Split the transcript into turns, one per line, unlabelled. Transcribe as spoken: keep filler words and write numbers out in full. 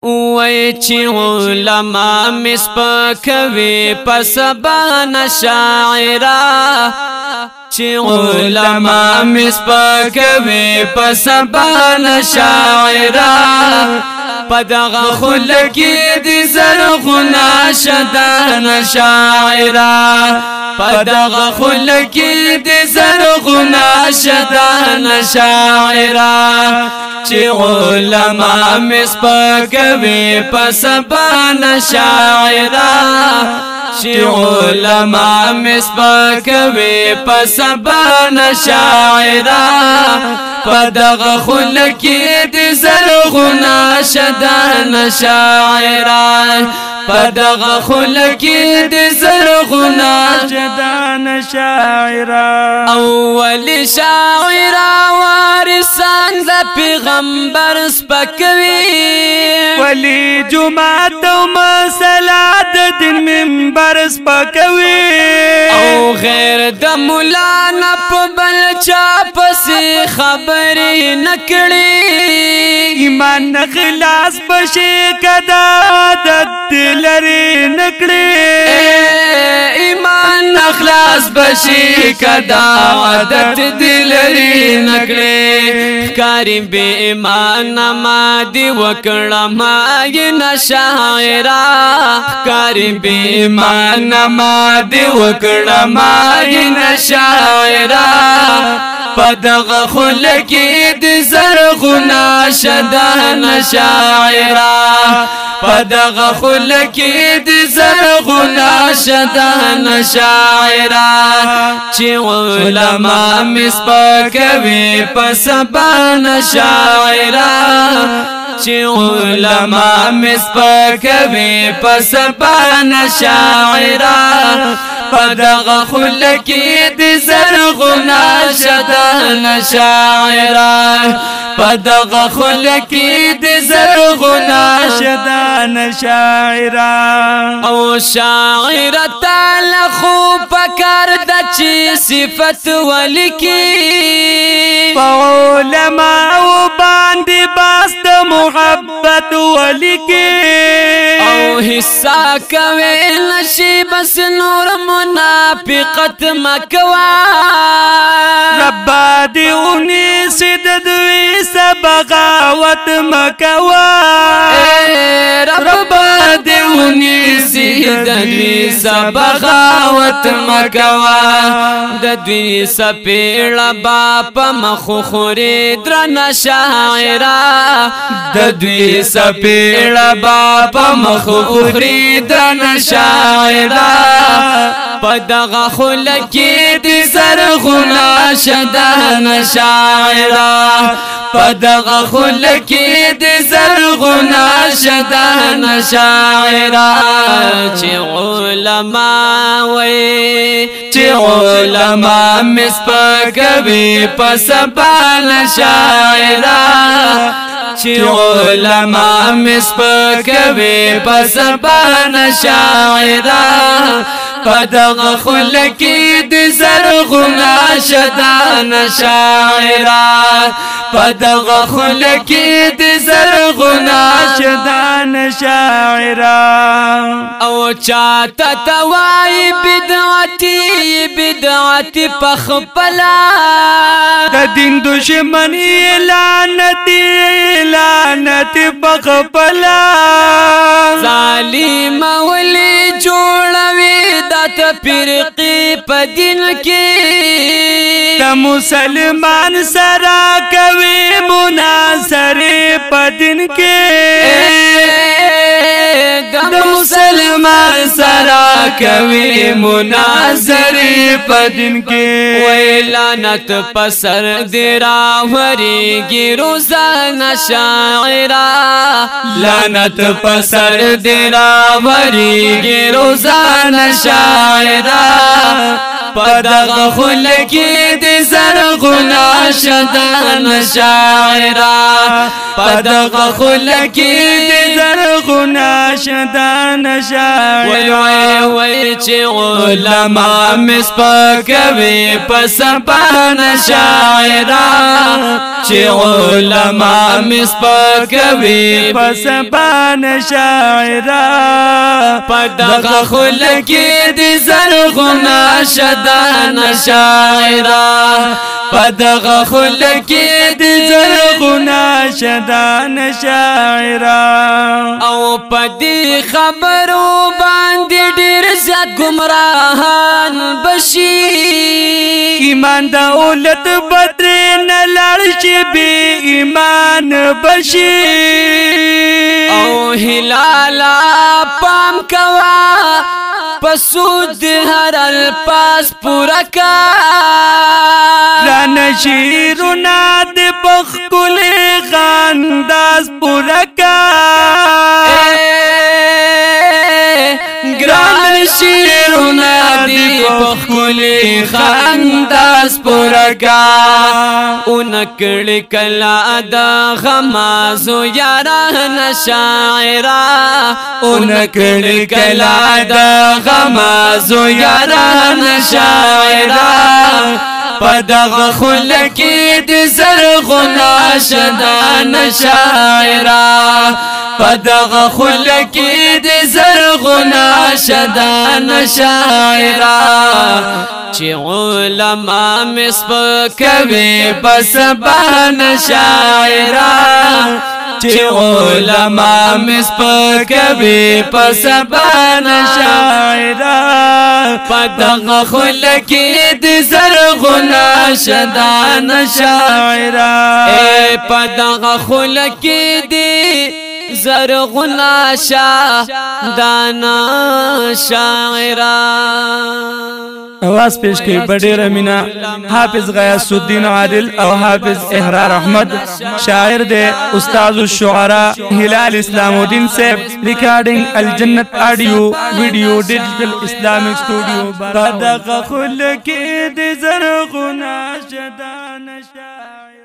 وای چې علما مسپکوي په سبا نشاعرا چې علما مسپکوي په سبا نشاعرا پدغه خلکی دي زرغنا شدان شاعرا پدغه خلکی دي زرغنا شدان شاعرا چې علما مسپکوي په سبا شاعرا چې علما مسپکوي په سبا شاعرا پدغه خلکی دي زرغنا شدان شاعرا پدغه خلکی دي زرغنا شدان شاعرا اول شاعرا وارثان د پیغمبر سپکوي ولی جمعه او مسلات د منبر سپکوي او غیر د مولانا په بل چا پسې خبرې نکړي ایمان خلاص بشي کدا د دلری نکړي ایمان خلاص بشي کدا عادت دلری نکړي کاری به ایمان ما دی وکړه ما ین شاعرا کاری به ایمان ما دی وکړه ما ین شاعرا پدغه خلکی دي زرغنا شدان شاعرا پدغه خلکی دي زرغنا شدان شاعرا چې علما مسپکوي په سبا شاعرا چې علما مسپکوي په سبا شاعرا پدغه خلکی دي زرغنا شدان شاعرا پدغه خلکی دي زرغنا شدان شاعرا او شاعر تعالی خو پکار د چی صفت ولکی علماء باندې باست محبت ولکی او حصہ کوي نشي بس نور منافقت مکوا رب دیونی سددوی سبغاوت مکوا رب دیونی سددوی سبغاوت مکوا ددوی سپیڑا باپ مخوخوری درن شاعرا ددوی سپیڑا باپ مخوخوری درن شاعرا پدغه خلکی دي زرغنا شدان شاعرا پدغه خلکی دي زرغنا شدان شاعرا چې علما وي چې علما مسپکوي په سبا شاعرا چې علما مسپکوي په سبا شاعرا پدغه خلکی دي زرغنا شدان شاعرا پدغه خلکی دي زرغنا شدان شاعرا او چاته توای بدعتي بدعتي پخپلا د دین دشمنی لعنتی لعنتی پخپلا ظالم ولی جوړوي دات فرقی په دین کې د مسلمان سره کوي مناظره په دین کې د مسلمان سره کوي مناظره په دین کې وای لعنت پسر دی راوړي روزانه شاعرا لعنت پسر دی راوړي روزانه شاعرا پدغه خلکی دي زرغنا شدان شاعرا پدغه خلکی دي زرغنا شدان شاعرا وای وای چې علما مسپکوي په سبا شاعرا چې علما مسپکوي پسبان شاعرا پدغه خلق دې زرغونه شدان شاعرا پدغه خلق دې زرغونه شدان شاعرا او پدې خبرو باندې ډېر زیات گمراهان بشي ایمان دولت بدر نه لړ شي بي ایمان بشي او هلالا پام کوا پسود هر الپاس پورا کا ران شیرنا د بخل خانداز پورا کا گران شیرنا دی بخل خانداز پورا کا اونکڑ کلا دا غمازو یاران شاعرا اونکڑ کلا دا غمازو یاران شاعرا پدغ خلق د زرغنا شدان شاعرا پدغ خلق د زرغنا شدان شاعرا چې علما مسپکوي پسبان شاعرا چې علما مسپکوي پسبان شاعرا پدغ خلق د زرغنا شدان شاعرا اے پدغ خلق د زرغنا شدان شاعرا
आवाज पेश की बड़े रमीना हाफिज गयासुद्दीन आदिल और हाफिज एहरार अहमद शायर दे उस्ताद शुआरा हिलाल इस्लामुद्दीन से recording Al Jannat audio video digital Islamic studio बदख खुल के दे जरगुना शदान शायर।